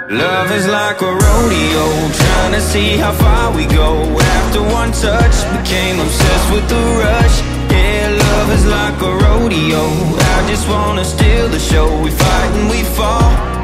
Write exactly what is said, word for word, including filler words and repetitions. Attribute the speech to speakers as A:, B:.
A: Love is like a rodeo, trying to see how far we go. After one touch, became obsessed with the rush. Yeah, love is like a rodeo, I just wanna steal the show. We fight and we fall,